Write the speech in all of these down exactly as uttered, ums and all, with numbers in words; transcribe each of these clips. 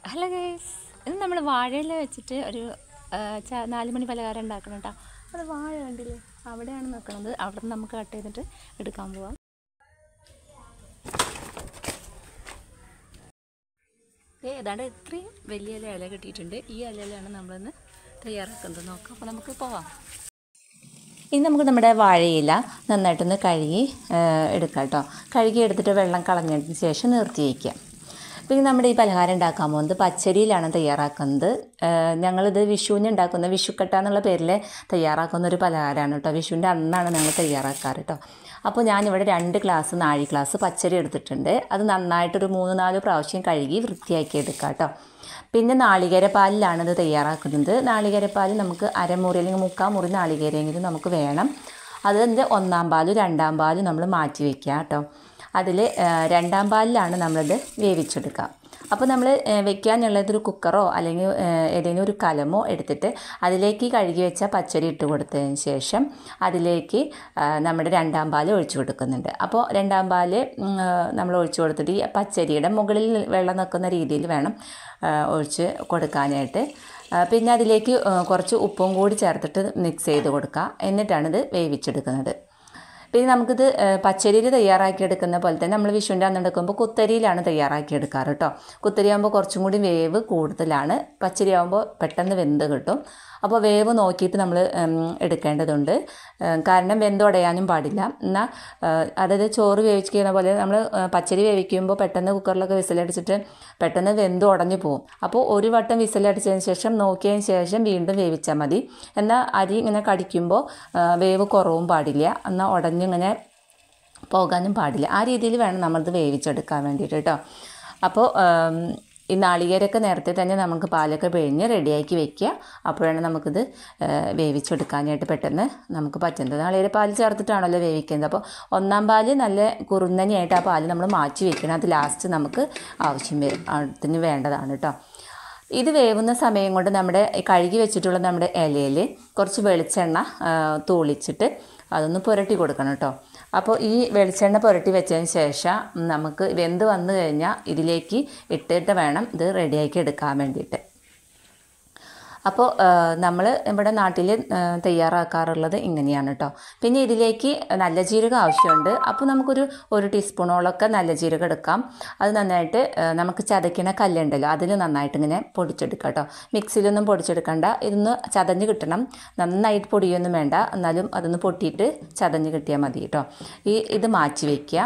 Hello guys, ഇത് നമ്മൾ വാഴയില വെച്ചിട്ട് ഒരു നാല് മണി പലഹാരം ഉണ്ടാക്കണം കേട്ടോ. അത് വാഴ കണ്ടില്ലേ, അവിടെയാണ് നിൽക്കുന്നത്. അവിടെ നിന്ന് നമുക്ക് കട്ട് ചെയ്തിട്ട് എടുക്കാൻ പോവാം. ഏതാണ്ട് ഇത്രയും വലിയ ഇല കിട്ടിയിട്ടുണ്ട്. ഈ ഇലയിലാണ് നമ്മളിന്ന് തയ്യാറാക്കുന്നത്. നോക്കാം, അപ്പോൾ നമുക്ക് പോവാം. ഇനി നമുക്ക് നമ്മുടെ വാഴയില നന്നായിട്ടൊന്ന് കഴുകി എടുക്കാം കേട്ടോ. കഴുകി എടുത്തിട്ട് വെള്ളം കളഞ്ഞതിന് ശേഷം നിർത്തി വയ്ക്കുക. പിന്നെ നമ്മുടെ ഈ പലഹാരം ഉണ്ടാക്കാൻ പോകുന്നത് പച്ചരിയിലാണ് തയ്യാറാക്കുന്നത്. ഞങ്ങളിത് വിഷുവിന് ഉണ്ടാക്കുന്ന വിഷുക്കട്ട എന്നുള്ള പേരിൽ തയ്യാറാക്കുന്ന ഒരു പലഹാരമാണ് കേട്ടോ. വിഷുവിൻ്റെ അന്നാണ് ഞങ്ങൾ തയ്യാറാക്കാറ് കേട്ടോ. അപ്പോൾ ഞാനിവിടെ രണ്ട് ഗ്ലാസ് നാഴി ഗ്ലാസ് പച്ചരി എടുത്തിട്ടുണ്ട്. അത് നന്നായിട്ടൊരു മൂന്ന് നാല് പ്രാവശ്യം കഴുകി വൃത്തിയാക്കി എടുക്കാം കേട്ടോ. പിന്നെ നാളികേരപ്പാലിലാണ് ഇത് തയ്യാറാക്കുന്നത്. നാളികേരപ്പാൽ നമുക്ക് അരമുറി അല്ലെങ്കിൽ മുക്കാൽ മുറി നാളികേരെങ്കിലും നമുക്ക് വേണം. അതിൻ്റെ ഒന്നാം പാലും രണ്ടാം പാലും നമ്മൾ മാറ്റി വയ്ക്കുക കേട്ടോ. അതിൽ രണ്ടാം പാലിലാണ് നമ്മളിത് വേവിച്ചെടുക്കുക. അപ്പോൾ നമ്മൾ വെക്കാനുള്ളതൊരു കുക്കറോ അല്ലെങ്കിൽ ഏതെങ്കിലും ഒരു കലമോ എടുത്തിട്ട് അതിലേക്ക് കഴുകി വെച്ച പച്ചരി ഇട്ട് കൊടുത്തതിന് ശേഷം അതിലേക്ക് നമ്മുടെ രണ്ടാം പാൽ ഒഴിച്ചു കൊടുക്കുന്നുണ്ട്. അപ്പോൾ രണ്ടാം പാൽ നമ്മൾ ഒഴിച്ചു കൊടുത്തിട്ട് ഈ പച്ചരിയുടെ മുകളിൽ വെള്ളം നിൽക്കുന്ന രീതിയിൽ വേണം ഒഴിച്ച് കൊടുക്കാനായിട്ട്. പിന്നെ അതിലേക്ക് കുറച്ച് ഉപ്പും കൂടി ചേർത്തിട്ട് മിക്സ് ചെയ്ത് കൊടുക്കുക. എന്നിട്ടാണിത് വേവിച്ചെടുക്കുന്നത്. പിന്നെ നമുക്കിത് പച്ചരിയിൽ തയ്യാറാക്കിയെടുക്കുന്ന പോലെ തന്നെ നമ്മൾ വിഷുവിൻ്റെ അന്ന് എടുക്കുമ്പോൾ കുത്തരിയിലാണ് തയ്യാറാക്കിയെടുക്കാറ് കേട്ടോ. കുത്തരി ആകുമ്പോൾ കുറച്ചും കൂടി വേവ് കൂടുതലാണ്. പച്ചരി ആകുമ്പോൾ പെട്ടെന്ന് വെന്ത് കിട്ടും. അപ്പോൾ വേവ് നോക്കിയിട്ട് നമ്മൾ എടുക്കേണ്ടതുണ്ട്. കാരണം വെന്തുടയാനും പാടില്ല. എന്നാൽ അതായത് ചോറ് വേവിക്കുന്ന പോലെ നമ്മൾ പച്ചരി വേവിക്കുമ്പോൾ പെട്ടെന്ന് കുക്കറിലൊക്കെ വിസിലടിച്ചിട്ട് പെട്ടെന്ന് വെന്ത് ഉടഞ്ഞു പോകും. അപ്പോൾ ഒരു വട്ടം വിസിലടിച്ചതിന് ശേഷം നോക്കിയതിന് ശേഷം വീണ്ടും വേവിച്ചാൽ മതി. എന്നാൽ അരി ഇങ്ങനെ കടിക്കുമ്പോൾ വേവ് കുറവും പാടില്ല, എന്നാൽ ഉടഞ്ഞിങ്ങനെ പോകാനും പാടില്ല. ആ രീതിയിൽ വേണം നമ്മളിത് വേവിച്ചെടുക്കാൻ വേണ്ടിയിട്ട് കേട്ടോ. അപ്പോൾ ഈ നാളികേരമൊക്കെ നേരത്തെ തന്നെ നമുക്ക് പാലൊക്കെ പിഴിഞ്ഞ് റെഡിയാക്കി വെക്കുക. അപ്പോഴാണ് നമുക്കിത് വേവിച്ചെടുക്കാനായിട്ട് പെട്ടെന്ന് നമുക്ക് പറ്റുന്നത്. നാളികേര പാൽ ചേർത്തിട്ടാണല്ലോ വേവിക്കുന്നത്. അപ്പോൾ ഒന്നാം പാല് നല്ല കുറുന്നനെയായിട്ട് ആ പാല് നമ്മൾ മാറ്റി വെക്കണം. അത് ലാസ്റ്റ് നമുക്ക് ആവശ്യം വരും, അതിന് വേണ്ടതാണ് കേട്ടോ. ഇത് വേവുന്ന സമയം കൊണ്ട് നമ്മുടെ കഴുകി വെച്ചിട്ടുള്ള നമ്മുടെ ഇലയിൽ കുറച്ച് വെളിച്ചെണ്ണ തൂളിച്ചിട്ട് അതൊന്ന് പുരട്ടി കൊടുക്കണം കേട്ടോ. അപ്പോൾ ഈ വെളിച്ചെണ്ണ പുരട്ടി വെച്ചതിന് ശേഷം നമുക്ക് വെന്ത് വന്നു കഴിഞ്ഞാൽ ഇതിലേക്ക് ഇട്ടിട്ട് വേണം ഇത് റെഡിയാക്കി എടുക്കാൻ വേണ്ടിയിട്ട്. അപ്പോൾ നമ്മൾ ഇവിടെ നാട്ടിൽ തയ്യാറാക്കാറുള്ളത് ഇങ്ങനെയാണ് കേട്ടോ. പിന്നെ ഇതിലേക്ക് നല്ല ജീരകം ആവശ്യമുണ്ട്. അപ്പോൾ നമുക്കൊരു ഒരു ടീസ്പൂണോളൊക്കെ നല്ല ജീരകം എടുക്കാം. അത് നന്നായിട്ട് നമുക്ക് ചതയ്ക്കണ കല്ലുണ്ടല്ലോ അതിൽ നന്നായിട്ട് ഇങ്ങനെ പൊടിച്ചെടുക്കാം കേട്ടോ. മിക്സിയിലൊന്നും പൊടിച്ചെടുക്കണ്ട, ഇതൊന്ന് ചതഞ്ഞ് കിട്ടണം. നന്നായിട്ട് പൊടിയൊന്നും വേണ്ട, എന്നാലും അതൊന്ന് പൊട്ടിയിട്ട് ചതഞ്ഞ് കിട്ടിയാൽ മതി കേട്ടോ. ഈ ഇത് മാറ്റി വയ്ക്കുക.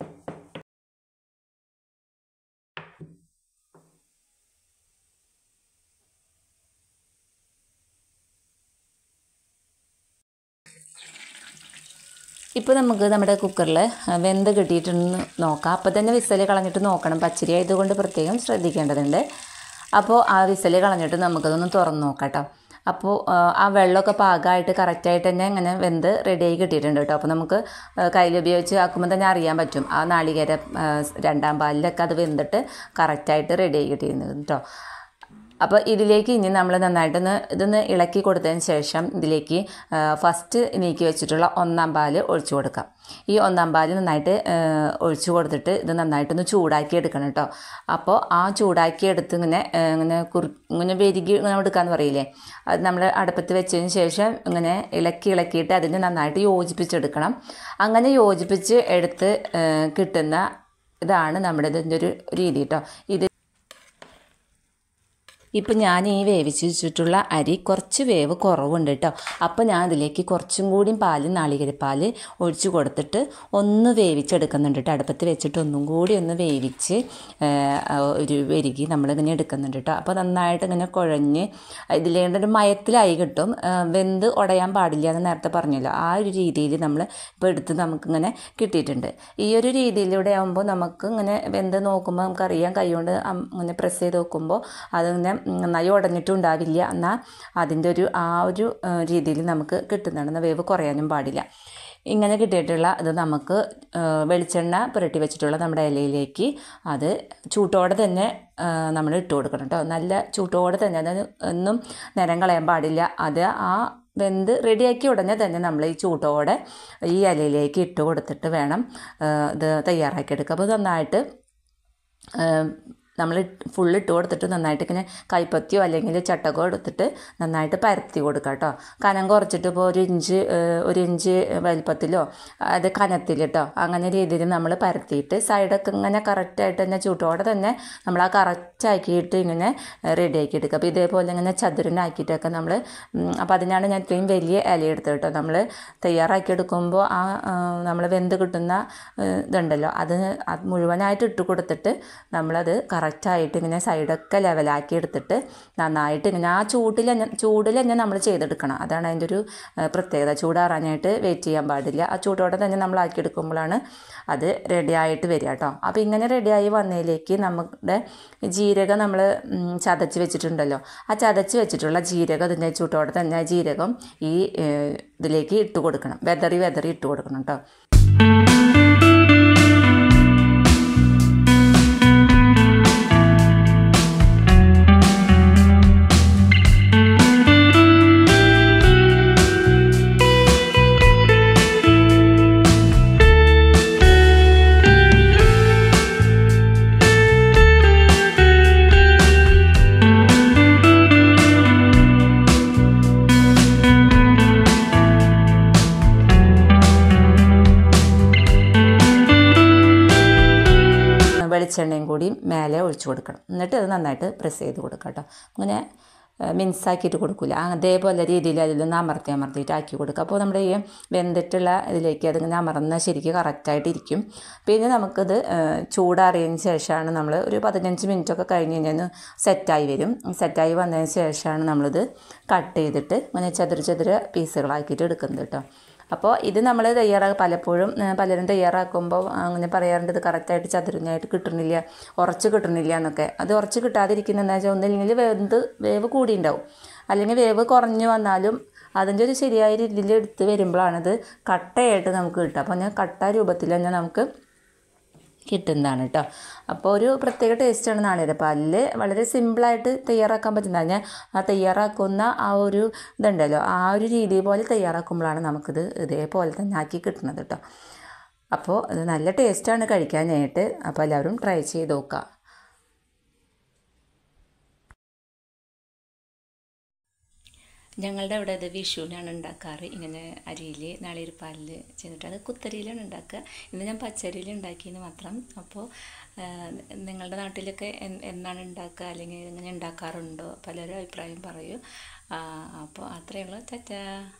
ഇപ്പോൾ നമുക്ക് നമ്മുടെ കുക്കറിൽ വെന്ത് കിട്ടിയിട്ടൊന്ന് നോക്കാം. അപ്പോൾ തന്നെ വിസൽ കളഞ്ഞിട്ട് നോക്കണം. പച്ചരി ആയതുകൊണ്ട് പ്രത്യേകം ശ്രദ്ധിക്കേണ്ടതുണ്ട്. അപ്പോൾ ആ വിസൽ കളഞ്ഞിട്ട് നമുക്കതൊന്ന് തുറന്ന് നോക്കാം കേട്ടോ. അപ്പോൾ ആ വെള്ളമൊക്കെ പാകമായിട്ട് കറക്റ്റായിട്ട് തന്നെ ഇങ്ങനെ വെന്ത് റെഡിയായി കിട്ടിയിട്ടുണ്ട് കേട്ടോ. അപ്പോൾ നമുക്ക് കയ്യിൽ ഉപയോഗിച്ച് ആക്കുമ്പോൾ തന്നെ അറിയാൻ പറ്റും ആ നാളികേര രണ്ടാം പാലിലൊക്കെ അത് വെന്തിട്ട് കറക്റ്റായിട്ട് റെഡിയായി കിട്ടിയിരുന്നത് കേട്ടോ. അപ്പോൾ ഇതിലേക്ക് ഇനി നമ്മൾ നന്നായിട്ടൊന്ന് ഇതൊന്ന് ഇളക്കി കൊടുത്തതിന് ശേഷം ഇതിലേക്ക് ഫസ്റ്റ് നീക്കി വെച്ചിട്ടുള്ള ഒന്നാം പാല് ഒഴിച്ചു കൊടുക്കാം. ഈ ഒന്നാം പാല് നന്നായിട്ട് ഒഴിച്ചു കൊടുത്തിട്ട് ഇത് നന്നായിട്ടൊന്ന് ചൂടാക്കി എടുക്കണം കേട്ടോ. അപ്പോൾ ആ ചൂടാക്കി എടുത്ത് ഇങ്ങനെ ഇങ്ങനെ കുറു ഇങ്ങനെ വെരുകി ഇങ്ങനെ എടുക്കാമെന്ന് പറയില്ലേ, അത് നമ്മൾ അടുപ്പത്ത് വെച്ചതിന് ശേഷം ഇങ്ങനെ ഇളക്കി ഇളക്കിയിട്ട് അതിന് നന്നായിട്ട് യോജിപ്പിച്ചെടുക്കണം. അങ്ങനെ യോജിപ്പിച്ച് എടുത്ത് കിട്ടുന്ന ഇതാണ് നമ്മുടെ ഇതിൻ്റെ ഒരു രീതി കേട്ടോ. ഇത് ഇപ്പം ഞാൻ ഈ വേവിച്ച് വെച്ചിട്ടുള്ള അരി കുറച്ച് വേവ് കുറവുണ്ട് കേട്ടോ. അപ്പോൾ ഞാൻ അതിലേക്ക് കുറച്ചും കൂടി പാല് നാളികേരപ്പാൽ ഒഴിച്ച് കൊടുത്തിട്ട് ഒന്ന് വേവിച്ചെടുക്കുന്നുണ്ട് കേട്ടോ. അടുപ്പത്ത് വെച്ചിട്ട് ഒന്നും കൂടി ഒന്ന് വേവിച്ച് ഒരു വെരുകി നമ്മളിങ്ങനെ എടുക്കുന്നുണ്ട് കേട്ടോ. അപ്പോൾ നന്നായിട്ട് ഇങ്ങനെ കുഴഞ്ഞ് ഇതിലേണ്ടൊരു മയത്തിലായി കിട്ടും. വെന്ത് ഉടയാൻ പാടില്ല എന്ന് നേരത്തെ പറഞ്ഞല്ലോ. ആ ഒരു രീതിയിൽ നമ്മൾ ഇപ്പോൾ എടുത്ത് നമുക്കിങ്ങനെ കിട്ടിയിട്ടുണ്ട്. ഈ ഒരു രീതിയിലൂടെ ആകുമ്പോൾ നമുക്ക് ഇങ്ങനെ വെന്ത് നോക്കുമ്പോൾ നമുക്കറിയാം, കൈകൊണ്ട് ഇങ്ങനെ പ്രസ് ചെയ്ത് നോക്കുമ്പോൾ അതിങ്ങനെ നന്നായി ഉടഞ്ഞിട്ടും ഉണ്ടാവില്ല. എന്നാൽ അതിൻ്റെ ഒരു ആ ഒരു രീതിയിൽ നമുക്ക് കിട്ടുന്നതാണ്. എന്നാൽ വേവ് കുറയാനും പാടില്ല. ഇങ്ങനെ കിട്ടിയിട്ടുള്ള ഇത് നമുക്ക് വെളിച്ചെണ്ണ പുരട്ടി വെച്ചിട്ടുള്ള നമ്മുടെ ഇലയിലേക്ക് അത് ചൂട്ടോടെ തന്നെ നമ്മൾ ഇട്ട് കൊടുക്കണം കേട്ടോ. നല്ല ചൂട്ടോടെ തന്നെ, അതായത് ഒന്നും നിരം കളയാൻ പാടില്ല. അത് ആ വെന്ത് റെഡിയാക്കി ഉടനെ തന്നെ നമ്മൾ ഈ ചൂട്ടോടെ ഈ ഇലയിലേക്ക് ഇട്ട് കൊടുത്തിട്ട് വേണം ഇത് തയ്യാറാക്കിയെടുക്കുക. അപ്പോൾ നന്നായിട്ട് നമ്മൾ ഫുള്ള് ഇട്ട് കൊടുത്തിട്ട് നന്നായിട്ട് ഇങ്ങനെ കൈപ്പത്തിയോ അല്ലെങ്കിൽ ചട്ടകോ എടുത്തിട്ട് നന്നായിട്ട് പരത്തി കൊടുക്കുക കേട്ടോ. കനം കുറച്ചിട്ട് ഇപ്പോൾ ഒരു ഇഞ്ച് ഒരു ഇഞ്ച് വലിപ്പത്തിലോ അത് കനത്തിൽ കേട്ടോ അങ്ങനെ രീതിയിൽ നമ്മൾ പരത്തിയിട്ട് സൈഡൊക്കെ ഇങ്ങനെ കറക്റ്റായിട്ട് തന്നെ ചൂട്ടോടെ തന്നെ നമ്മൾ ആ കറക്റ്റാക്കിയിട്ട് ഇങ്ങനെ റെഡിയാക്കി എടുക്കുക. അപ്പോൾ ഇതേപോലെ ഇങ്ങനെ ചതുരനാക്കിയിട്ടൊക്കെ നമ്മൾ അപ്പോൾ അതിനാണ് ഞാൻ ഇത്രയും വലിയ ഇല എടുത്തത് കേട്ടോ. നമ്മൾ തയ്യാറാക്കി എടുക്കുമ്പോൾ ആ നമ്മൾ വെന്ത് കിട്ടുന്ന ഇതുണ്ടല്ലോ അത് അത് മുഴുവനായിട്ട് ഇട്ട് കൊടുത്തിട്ട് നമ്മളത് കറക്റ്റായിട്ട് ഇങ്ങനെ സൈഡൊക്കെ ലെവലാക്കി എടുത്തിട്ട് നന്നായിട്ട് ഇങ്ങനെ ആ ചൂട്ടിൽ തന്നെ ചൂടിൽ തന്നെ നമ്മൾ ചെയ്തെടുക്കണം. അതാണ് അതിൻ്റെ ഒരു പ്രത്യേകത. ചൂടാറാനായിട്ട് വെയിറ്റ് ചെയ്യാൻ പാടില്ല. ആ ചൂടോടെ തന്നെ നമ്മൾ ആക്കിയെടുക്കുമ്പോഴാണ് അത് റെഡിയായിട്ട് വരിക കേട്ടോ. അപ്പോൾ ഇങ്ങനെ റെഡിയായി വന്നതിലേക്ക് നമ്മുടെ ജീരകം നമ്മൾ ചതച്ച് വെച്ചിട്ടുണ്ടല്ലോ, ആ ചതച്ച് വെച്ചിട്ടുള്ള ജീരകം അതിൻ്റെ ചൂട്ടോടെ തന്നെ ജീരകം ഈ ഇതിലേക്ക് ഇട്ട് കൊടുക്കണം. വെതറി വെതറി ഇട്ട് കൊടുക്കണം കേട്ടോ. വെളിച്ചെണ്ണയും കൂടി മേലെ ഒഴിച്ചു കൊടുക്കണം. എന്നിട്ട് അത് നന്നായിട്ട് പ്രസ് ചെയ്ത് കൊടുക്കാം കേട്ടോ. അങ്ങനെ മിൻസാക്കിയിട്ട് കൊടുക്കില്ല, അതേപോലെ രീതിയിൽ അതിലൊന്ന് അമർത്തി അമർത്തിയിട്ട് ആക്കി കൊടുക്കുക. അപ്പോൾ നമ്മുടെ ഈ വെന്തിട്ടുള്ള ഇതിലേക്ക് അതിങ്ങനെ അമർന്ന ശരിക്കും കറക്റ്റായിട്ട് ഇരിക്കും. പിന്നെ നമുക്കത് ചൂടാറിയതിന് ശേഷമാണ് നമ്മൾ ഒരു പതിനഞ്ച് മിനിറ്റൊക്കെ കഴിഞ്ഞ് കഴിഞ്ഞാൽ സെറ്റായി വരും. സെറ്റായി വന്നതിന് ശേഷമാണ് നമ്മളിത് കട്ട് ചെയ്തിട്ട് ഇങ്ങനെ ചെറിയ ചെറിയ പീസുകളാക്കിയിട്ട് എടുക്കുന്നത് കേട്ടോ. അപ്പോൾ ഇത് നമ്മൾ തയ്യാറാക്കി പലപ്പോഴും പലരും തയ്യാറാക്കുമ്പോൾ അങ്ങനെ പറയാറുണ്ട് ഇത് കറക്റ്റായിട്ട് ചതുരനായിട്ട് കിട്ടണില്ല, ഉറച്ച് കിട്ടണില്ല എന്നൊക്കെ. അത് ഉറച്ച് കിട്ടാതിരിക്കുന്ന എന്താ വെച്ചാൽ ഒന്നില്ലെങ്കിൽ വെന്ത് വേവ് കൂടിയുണ്ടാവും, അല്ലെങ്കിൽ വേവ് കുറഞ്ഞു വന്നാലും അതിൻ്റെ ഒരു ശരിയായ രീതിയിൽ എടുത്ത് വരുമ്പോഴാണിത് കട്ടയായിട്ട് നമുക്ക് കിട്ടുക. അപ്പോൾ ഞാൻ കട്ട രൂപത്തിൽ തന്നെ നമുക്ക് കിട്ടുന്നതാണ് കേട്ടോ. അപ്പോൾ ഒരു പ്രത്യേക ടേസ്റ്റാണ് നാളികേരപ്പാലിൽ. വളരെ സിമ്പിളായിട്ട് തയ്യാറാക്കാൻ പറ്റുന്നതാണ്. ഞാൻ ആ തയ്യാറാക്കുന്ന ആ ഒരു ഇതുണ്ടല്ലോ ആ ഒരു രീതി പോലെ തയ്യാറാക്കുമ്പോഴാണ് നമുക്കിത് ഇതേപോലെ തന്നെ ആക്കി കിട്ടുന്നത് കേട്ടോ. അപ്പോൾ ഇത് നല്ല ടേസ്റ്റാണ് കഴിക്കാനായിട്ട്. അപ്പോൾ എല്ലാവരും ട്രൈ ചെയ്ത് നോക്കുക. ഞങ്ങളുടെ അവിടെ അത് വിഷുവിനാണ് ഉണ്ടാക്കാറ്. ഇങ്ങനെ അരിയിൽ നാളികേരപ്പാലിൽ ചെയ്തിട്ട് അത് കുത്തരിയിലാണ് ഉണ്ടാക്കുക. ഇന്ന് ഞാൻ പച്ചരിയിൽ ഉണ്ടാക്കിയെന്ന് മാത്രം. അപ്പോൾ നിങ്ങളുടെ നാട്ടിലൊക്കെ എന്നാണ് ഉണ്ടാക്കുക അല്ലെങ്കിൽ ഇങ്ങനെ ഉണ്ടാക്കാറുണ്ടോ പലരും അഭിപ്രായം പറയൂ. അപ്പോൾ അത്രയേ ഉള്ളൂ. ടാറ്റാ.